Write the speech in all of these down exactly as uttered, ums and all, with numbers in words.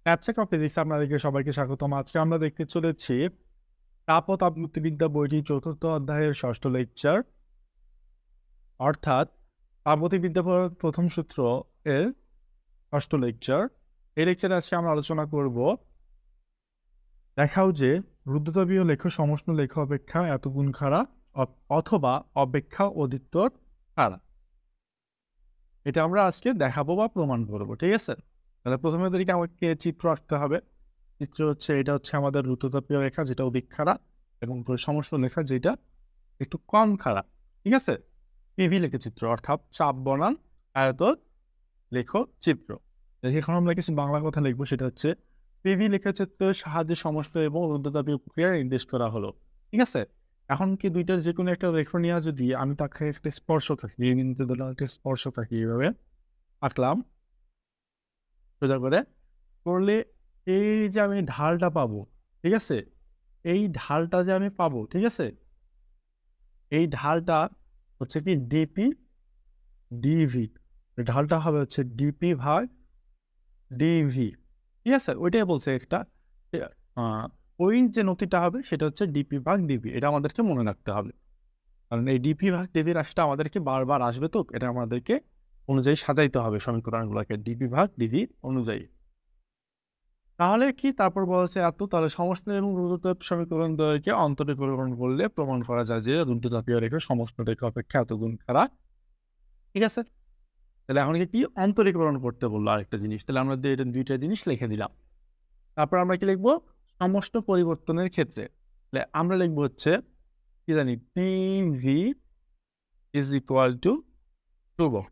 Abstract of physics আপনাদেরকে সবাইকে স্বাগতম। আজকে আমরা দেখতে চলেছি তাপ ও তাপগতিবিদ্যা বইটির চতুর্থ অধ্যায়ের ষষ্ঠ লেকচার, অর্থাৎ তাপগতিবিদ্যা পড়ার প্রথম সূত্র এর ষষ্ঠ লেকচার। এই লেকচারে আজকে আমরা আলোচনা করব, দেখাও যে রুদ্ধতাপীয় লেখ সমষ্ণ লেখ অপেক্ষা এত গুণ খাড়া অথবা অপেক্ষা অধিকতর খাড়া। এটা আমরা আজকে দেখাবো বা প্রমাণ করবো, ঠিক আছে? তাহলে প্রথমে তাদেরকে আমাকে চিত্র আঁকতে হবে। চিত্র হচ্ছে, এটা হচ্ছে আমাদের রুদ্ধতাপীয় রেখা যেটা অধিক খাড়া, এবং সমষ্ণ লেখা যেটা একটু কম খাড়া, ঠিক আছে? পিভি লেখ চিত্র অর্থাৎ চাপ বনাম আয়তন লেখ চিত্র। এখন আমরা কিছু বাংলা কথা লিখবো, সেটা হচ্ছে পিভি লেখচিত্রের সাহায্যে সমষ্ণ এবং রুদ্ধতাপীয় প্রক্রিয়া নির্দেশ করা হলো, ঠিক আছে? এখন কি দুইটার যে কোনো একটা রেখা নিয়ে যদি আমি তাকে একটা স্পর্শ থাকি, একটা স্পর্শ থাকি এইভাবে আঁকলাম সোজা করে করলে, এই যে আমি ঢালটা পাবো, ঠিক আছে? এই ঢালটা যে আমি পাবো, ঠিক আছে? এই ঢালটা হচ্ছে কি ডিপি ডিভি, ঢালটা হবে হচ্ছে ডিপি ভাগ ডিভি, ঠিক আছে? ওইটাই বলছে একটা ওই যে নতিটা হবে সেটা হচ্ছে ডিপি ভাগ ডিভি। এটা আমাদেরকে মনে রাখতে হবে, কারণ এই ডিপি ভাগ ডিভি রাশিটা আমাদেরকে বারবার আসবে, তো এটা আমাদেরকে অনুযায়ী সাজাইতে হবে সমীকরণগুলোকে ডিপি ভাগ ডিভি অনুযায়ী। তাহলে কি তারপর বলছে এত, তাহলে সমষ্ণ এবং রুদ্ধতাপ সমীকরণ দ্বয়কে অন্তরীকরণ করলে প্রমাণ করা যায় যে রুদ্ধতাপীয় রেখা সমষ্ণ রেখা অপেক্ষা এত গুণ খাড়া, ঠিক আছে? তাহলে এখন কি অন্তরীকরণ করতে বললো আরেকটা জিনিস, তাহলে আমরা দুইটা জিনিস লিখে দিলাম। তারপর আমরা কি লিখবো? সমষ্ণ পরিবর্তনের ক্ষেত্রে তাহলে আমরা লিখবো হচ্ছে কি জানি, পিভি ইজ ইকুয়াল টু ধ্রুবক,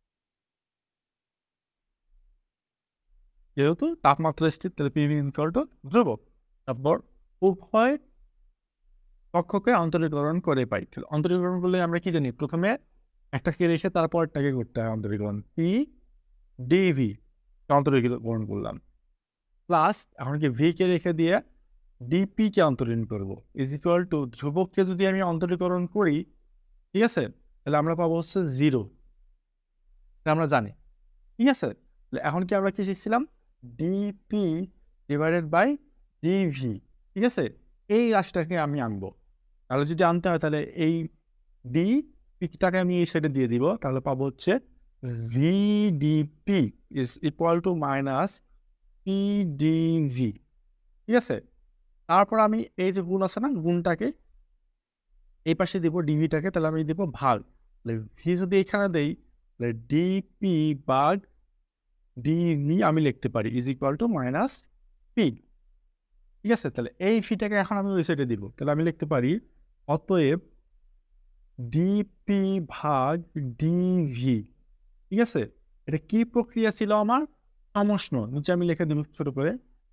যেহেতু তাপমাত্রা স্থির তাহলে পিভি ইজ ইকুয়াল টু ধ্রুবক। তারপর উভয় পক্ষকে অন্তরীকরণ করে পাই। অন্তরীকরণ করলে আমরা কি জানি, প্রথমে একটাকে রেখে তারপরটাকে করতে হয় অন্তরীকরণ, পি ডিভি অন্তরীকরণ করলাম, প্লাস এখন কি ভি কে রেখে দিয়ে ডিপি কে অন্তরীকরণ করবো, ইজ ইকুয়াল টু ধ্রুবককে যদি আমি অন্তরীকরণ করি, ঠিক আছে, তাহলে আমরা পাবো হচ্ছে জিরো, আমরা জানি, ঠিক আছে? এখন কি আমরা কি শিখছিলাম, ডিপি ডিভাইডেড বাই ডিভি, ঠিক আছে? এই রাশিটাকে আমি আনবো, তাহলে যদি আনতে হয় তাহলে এই ডি পিটাকে আমি এই সাইডে দিয়ে দিব, তাহলে পাবো হচ্ছে VDP is equal to minus PDV, ঠিক আছে? তারপর আমি এই যে গুণ আছে না, গুণটাকে এই পাশে দিব, ডিভিটাকে তাহলে আমি দিব ভাগ, ভি যদি এখানে দেই তাহলে ডিপি ভাগ ডিভি আমি লিখতে পারি is equal to minus P, ঠিক আছে? তাহলে এই ফিটাকে এখন আমি ওই সাইডে দিব, তাহলে আমি লিখতে পারি অতএব ডিপি ভাগ ডিভি, ঠিক আছে? এটা কি প্রক্রিয়া ছিল আমার? সমষ্ণ, নিচে আমি লিখে দেব ছোট করে,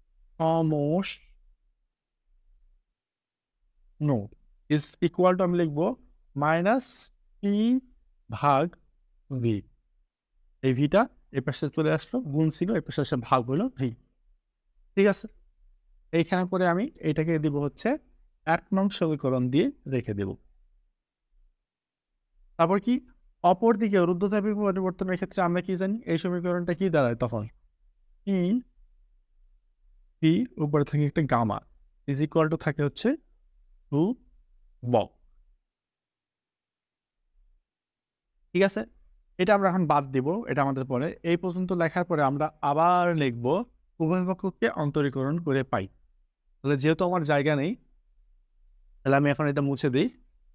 সমষ্ণ ইজ ইকুয়াল টু আমি লিখবো মাইনাস পি ভাগ ভি। এই ভিটা এই পাশে চলে আসলো, গুণ ছিল, এই পাশে আসে ভাগ হলো ভি, ঠিক আছে? এইখানে করে আমি এটাকে দিব হচ্ছে এক নং সমীকরণ দিয়ে রেখে দেব। তারপর কি অপরদিকে রুদ্ধতাপীয় পরিবর্তনের ক্ষেত্রে আমরা কি জানি, এই সমীকরণটা কি দাঁড়ায় তখন, ই পি উপরে থাকে একটা গামা ইজ ইকুয়াল টু থাকে হচ্ছে টু বক, ঠিক আছে? এটা আমরা এখন বাদ দিব, এটা আমাদের পরে। এই পর্যন্ত লেখার পরে আমরা আবার লিখবো উভয় পক্ষকে অন্তরীকরণ করে পাই। তাহলে যেহেতু আমার জায়গা নেই, তাহলে আমি এখন এটা মুছে দিই।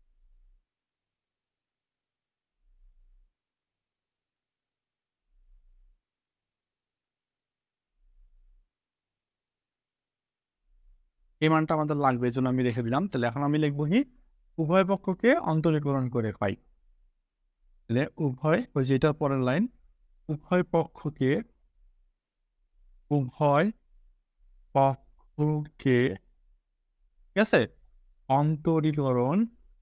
এই মানটা আমাদের লাগবে, এই জন্য আমি রেখে দিলাম। তাহলে এখন আমি লিখবো কি, উভয় পক্ষকে অন্তরীকরণ করে পাই, তাহলে উভয়, ওই যে এটা পরের লাইন, উভয় পক্ষকে উভয় পক্ষকে ঠিক আছে অন্তরীকরণ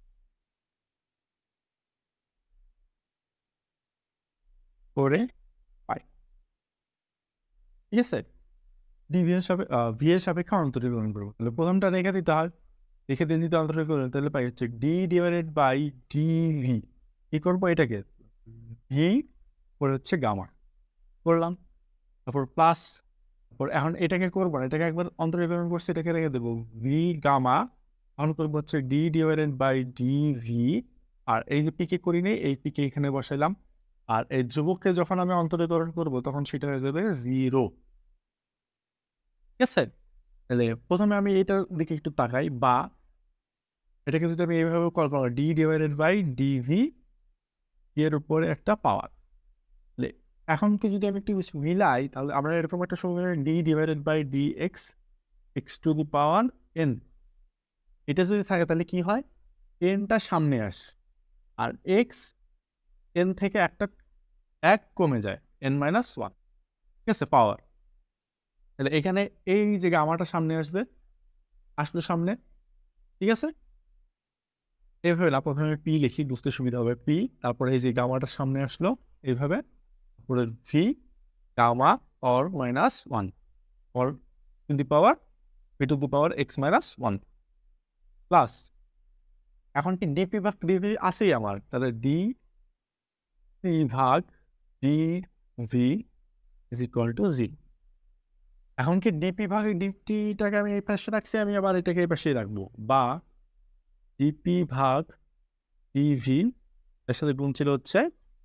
করে পাই, ঠিক আছে? ডিভি এর সাপেক্ষে ভি এর সাপেক্ষে অন্তরীকরণ করবো, তাহলে প্রথমটা রেখে দিতে হয়, রেখে দিয়ে দিতে অন্তরীকরণ, তাহলে পাই হচ্ছে ডি ডিভাইডেড বাই ডিভি, কি করবো এটাকে ভি করে হচ্ছে গামা করলাম, তারপর প্লাস তারপর এখন এটাকে করবো না, এটাকে একবার অন্তরীকরণ করছি, এটাকে রেখে দেবো ভি গামা, এখন করবো হচ্ছে D divided by D V, আর এই যে পিকে করি নেই এই পিকে এখানে বসাইলাম, আর এই যুবককে যখন আমি অন্তরীকরণ করবো তখন সেটা হয়ে যাবে জিরো। ঠিক আছে, তাহলে প্রথমে আমি এটার দিকে একটু তাকাই, বা এটাকে যদি আমি এইভাবে কল করা ডি ডিভাইডেড বাই ডিভি এর উপরে একটা পাওয়ার, এখন কি যদি আমি একটু মিলাই তাহলে আমরা এরকম একটা সমীকরণ D divided by D X X to the power N, এটা যদি থাকে তাহলে কি হয়, এনটা সামনে আসে আর এক্স এন থেকে একটা এক কমে যায়, এন মাইনাস ওয়ান। ঠিক আছে, পাওয়ার, তাহলে এখানে এই যে গামাটা সামনে আসবে, আসলো সামনে। ঠিক আছে, এইভাবে না, প্রথমে পি লিখি বুঝতে সুবিধা হবে, পি তারপরে এই যে গামাটা সামনে আসলো এইভাবে, তারপরে V gamma or minus one or to the power V to the power X minus one plus, এখন কি ডিপি ভাগ ডিভি আছেই আমার, তাহলে ডি পি ভাগ D V is equal to G. এখন কি ডিপি ভাগ ডিটিটাকে আমি এই পাশে রাখছি, আমি আবার এটাকে এই পাশেই রাখবো, বা ডিপি ভাগ ডিভি এর সাথে গুণ ছিল হচ্ছে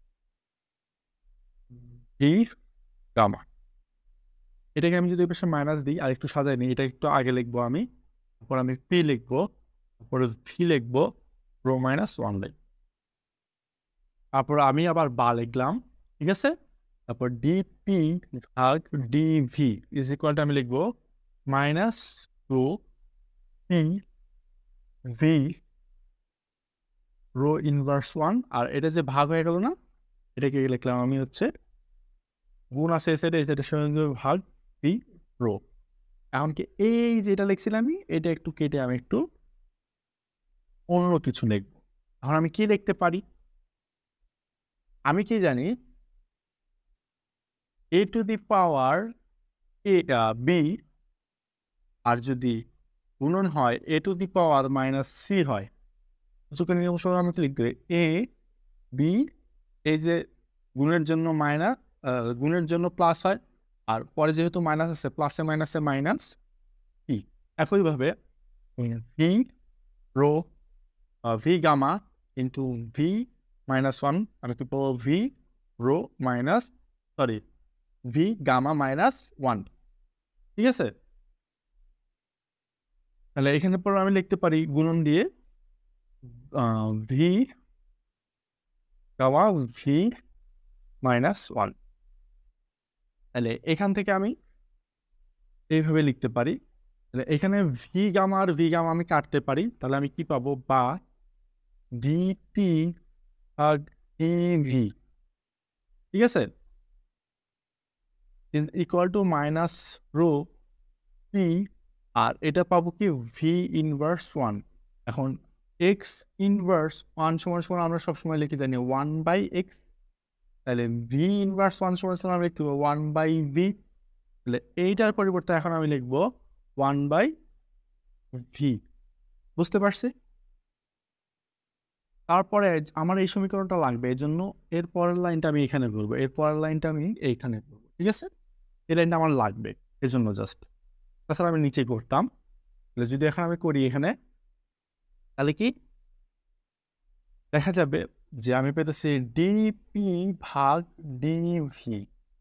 ডি গামা, এটাকে আমি যদি এই পাশে মাইনাস দিই আর একটু সাজাই নিই, এটা একটু আগে লিখবো আমি, তারপর আমি পি লিখবো, তারপরে ভি লিখবো, রো মাইনাস ওয়ান লিখবো, তারপর আমি আবার বা লিখলাম। ঠিক আছে, তারপর ডিপি ভাগ ডিভি ইজ ইকুয়াল টু আমি লিখবো minus two P V rho inverse one, আর এটা যে ভাগ হয়ে গেল না, এটাকে লিখলাম আমি হচ্ছে গুণ আছে সেটা এটার সঙ্গে ভাগ পি রো। এমনকি এই যেটা লিখছিলাম আমি, এটা একটু কেটে আমি একটু অন্য কিছু লিখবো। এখন আমি কি লিখতে পারি, আমি কি জানি এ to the power A B, আর যদি গুণন হয় A to the power minus C হয়, সুতরাং নিয়ম অনুসারে আমি কি লিখবে এ বি, এই যে গুণের জন্য মাইনাস, গুণের জন্য প্লাস হয়, আর পরে যেহেতু মাইনাস আছে প্লাসে মাইনাসে মাইনাস পি, একইভাবে V rho V gamma into V minus one, আমি কি পাবো V rho minus sorry V gamma minus one. ঠিক আছে, তাহলে এখানে পর আমি লিখতে পারি গুণন দিয়ে V gamma V minus one, তাহলে এখান থেকে আমি এইভাবে লিখতে পারি, তাহলে এখানে ভি গামা আর ভি গামা আমি কাটতে পারি, তাহলে আমি কি পাবো, বা ডিপি ভাগ ডিভি, ঠিক আছে, is equal to minus rho P, আর এটা পাবো কি ভি ইনভার্স ওয়ান। এখন এক্স ইনভার্স ওয়ান সমান সমান আমরা সবসময় লিখে জানি ওয়ান বাই এক্স, তাহলে ভি ইনভার্স ওয়ান সমান সমান আমরা লিখতে পাবো ওয়ান বাই ভি, তাহলে এইটার পরিবর্তে এখন আমি লিখবো ওয়ান বাই ভি। বুঝতে পারছি? তারপরে আমার এই সমীকরণটা লাগবে, এই জন্য এর পরের লাইনটা আমি এখানে করবো, এর পরের লাইনটা আমি এইখানে করবো। ঠিক আছে, এই লাইনটা আমার লাগবে এর জন্য জাস্ট, তাছাড়া আমি নিচে করতাম। তাহলে যদি এখন আমি করি এখানে, তাহলে কি দেখা যাবে যে আমি পেতেছি ডিপি ভাগ ডিভি।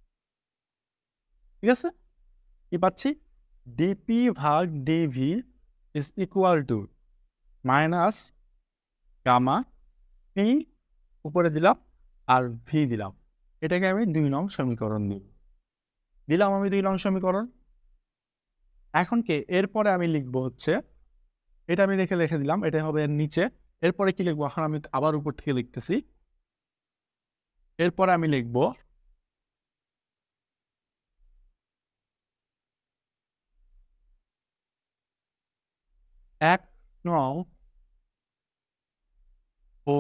ঠিক আছে, কি পাচ্ছি, ডিপি ভাগ DV is equal to minus gamma P উপরে দিলাম আর ভি দিলাম, এটাকে আমি দুই নং সমীকরণ দিই দিলাম আমি দুই নং সমীকরণ। এখন কি এরপরে আমি লিখবো হচ্ছে, এটা আমি রেখে লিখে দিলাম, এটা হবে এর নিচে। এরপরে কি লিখবো, এখন আমি আবার উপর থেকে লিখতেছি, এরপরে আমি লিখবো এক নং ও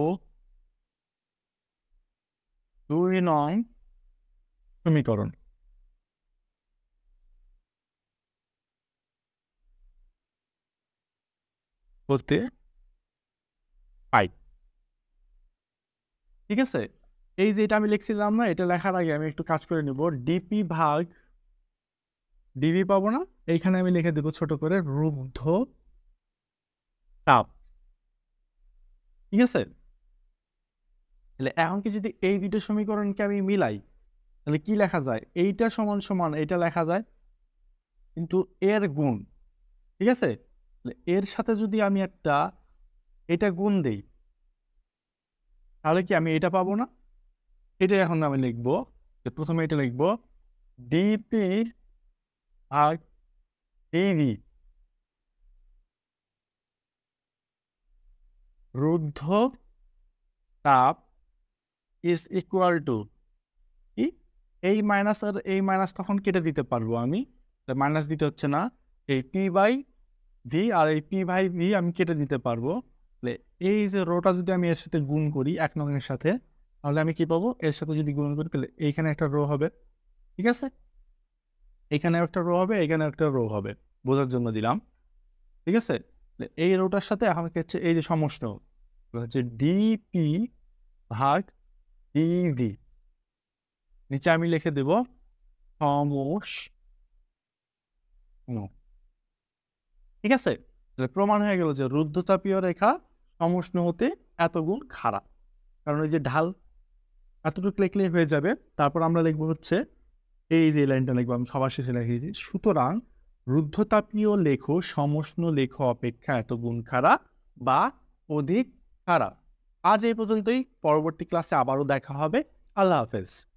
দুই নং সমীকরণ। বলতে পাই। ঠিক আছে, এই যে এটা আমি লিখছিলাম না, এটা লেখার আগে আমি একটু কাজ করে নেব, ডিপি ভাগ ডিভি পাবো না, এইখানে আমি লিখে দেবো ছোট করে রুদ্ধ তাপ। ঠিক আছে, তাহলে এখন কি যদি এই দুটো সমীকরণকে আমি মিলাই, তাহলে কি লেখা যায়? এইটা সমান সমান এইটা লেখা যায়, কিন্তু এর গুণ। ঠিক আছে, এর সাথে যদি আমি একটা এটা গুণ দেই, তাহলে কি আমি এটা পাবো না? এটা এখন আমি লিখবো, প্রথমে এটা লিখবো ডিপি ভাগ ডিভি রুদ্ধ তাপ ইজ ইকুয়াল টু কি, এই মাইনাস আর এই মাইনাস তখন কেটে দিতে পারবো আমি, মাইনাস দিতে হচ্ছে না, এই পি বাই ভি আর এই পি বাই ভি আমি কেটে দিতে পারবো। তাহলে এই যে রোটা যদি আমি এর সাথে গুণ করি এক নংয়ের সাথে, তাহলে আমি কি পাবো? এর সাথে যদি গুণ করি তাহলে এইখানে একটা রো হবে। ঠিক আছে, এখানে একটা রো হবে, এখানে একটা রো হবে, বোঝার জন্য দিলাম। ঠিক আছে, এই রোটার সাথে আমাকে হচ্ছে এই যে সমষ্টি হচ্ছে ডিপি ভাগ ডিভি, নিচে আমি লিখে দেব সমষ্টি। ঠিক আছে, তাহলে প্রমাণ হয়ে গেল যে রুদ্ধতাপীয় রেখা সমষ্ণ হতে এত গুণ খাড়া, কারণ এই যে ঢাল এতটুকু লিখলে হয়ে যাবে। তারপর আমরা লিখবো হচ্ছে এই যে লাইনটা লিখবো, আমি সবার শেষে লিখেছি, সুতরাং রুদ্ধতাপীয় লেখ সমষ্ণ লেখ অপেক্ষা এত গুণ খাড়া বা অধিক খাড়া। আজ এই পর্যন্তই, পরবর্তী ক্লাসে আবারও দেখা হবে। আল্লাহ হাফেজ।